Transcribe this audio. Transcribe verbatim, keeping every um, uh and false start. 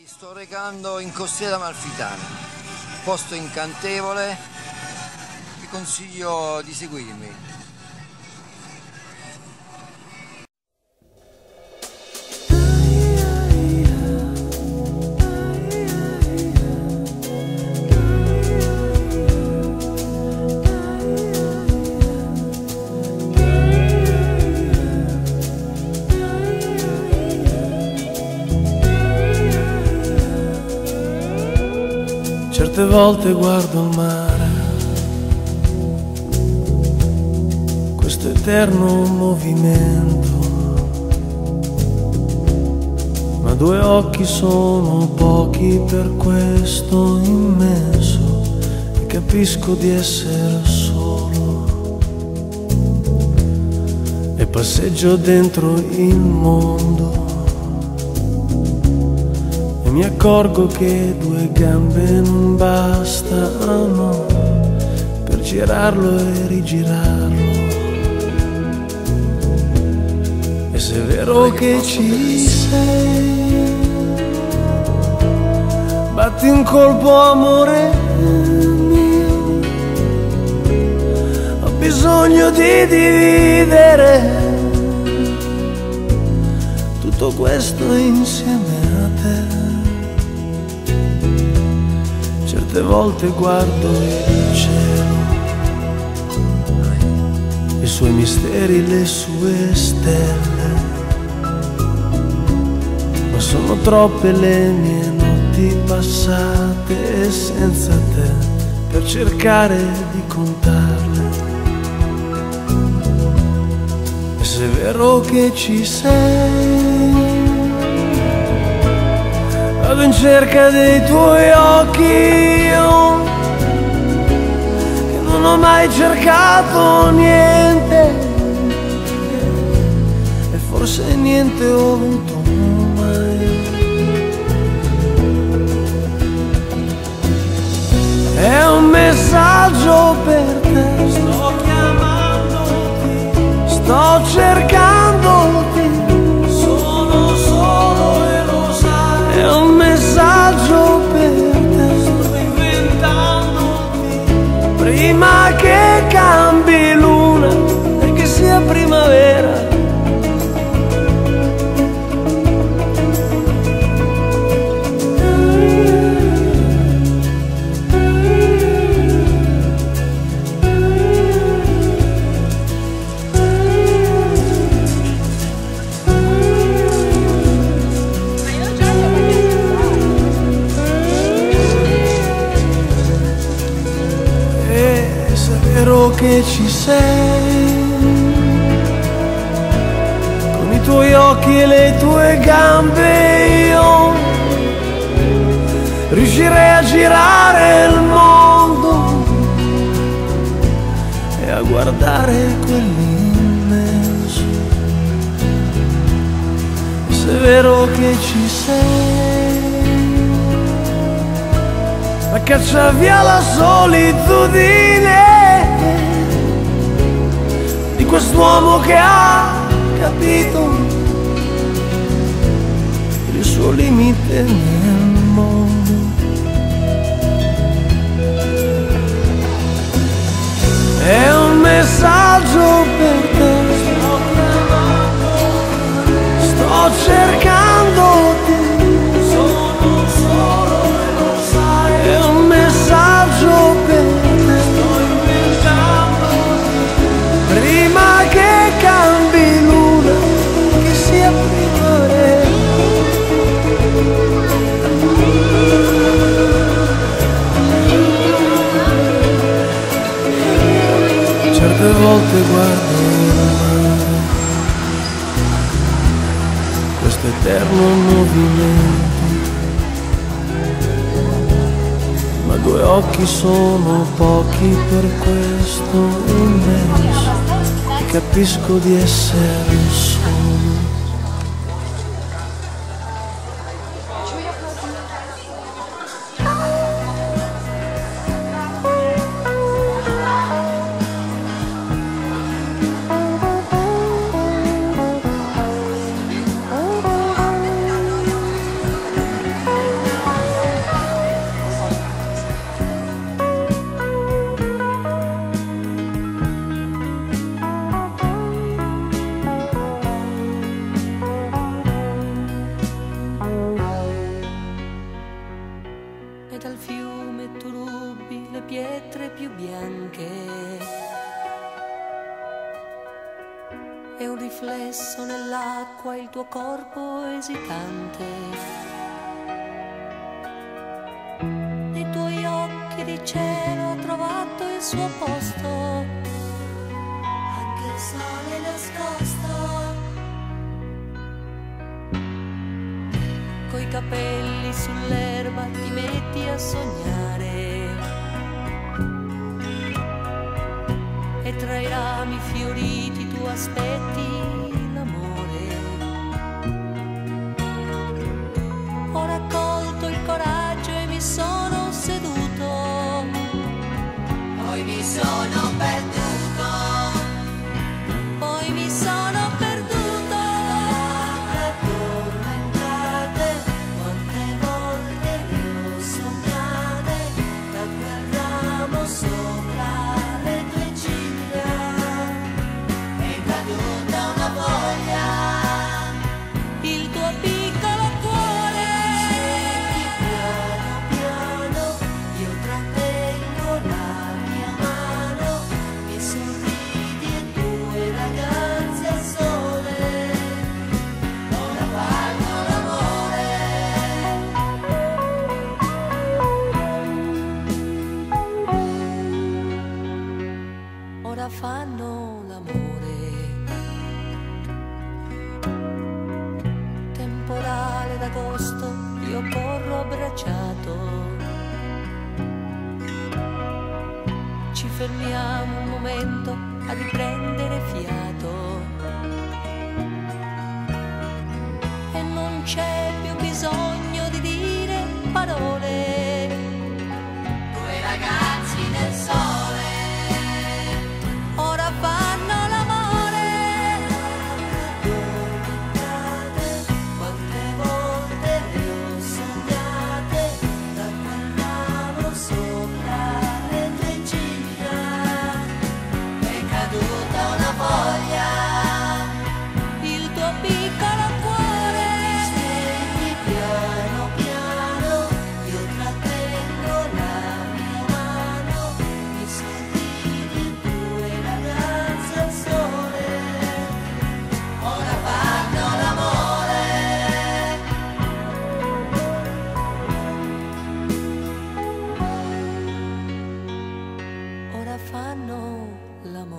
sto recando in Costiera Amalfitana, posto incantevole, vi consiglio di seguirmi. Certe volte guardo il mare, questo eterno movimento, ma due occhi sono pochi per questo immenso, e capisco di essere solo, e passeggio dentro il mondo. Mi accorgo che due gambe non bastano per girarlo e rigirarlo. E se è vero che ci sei, batti un colpo, amore mio. Ho bisogno di dividere tutto questo insieme a te. Certe volte guardo il cielo, i suoi misteri, le sue stelle, ma sono troppe le mie notti passate senza te per cercare di contarle. E se è vero che ci sei, vado in cerca dei tuoi occhi, io che non ho mai cercato niente, e forse niente ho avuto mai. È un messaggio per te, sto chiamandoti, sto cercandoti. È un messaggio per te, sto inventandoti prima che cambi luna e che sia primavera. Che ci sei, con i tuoi occhi e le tue gambe, io riuscirei a girare il mondo e a guardare quell'immenso. Se è vero che ci sei, ma caccia via la solitudine di quest'uomo che ha capito il suo limite nel mondo. È un messaggio per te, sto cercandoti, sono solo e lo sai. È un messaggio per te, sto inventandoti prima che cambi luna, che sia primavera. Certe volte guardo il mare, questo eterno movimento, ma due occhi sono pochi per questo immenso, e capisco di essere solo. pietre più bianche e un riflesso nell'acqua, il tuo corpo esitante. Nei tuoi occhi di cielo ha trovato il suo posto, anche il sole nascosto. Coi capelli sull'erba ti metti a sognare e tra i rami fioriti tu aspetti l'amore. Ho raccolto il coraggio e mi sono seduto, poi mi sono perduto, poi mi sono perduto. Addormentate, quante volte le ho sognate, da quel ramo sopra le tue ciglia è caduta una foglia, il tuo piccolo cuore. Senti piano piano, io trattengo la mia mano, mi sorridi e due ragazze al sole, ora fanno l'amore. Ora fanno l'amore. Temporale d'agosto, io corro abbracciato. Ci fermiamo un momento a riprendere fiato e non c'è più bisogno di dire parole.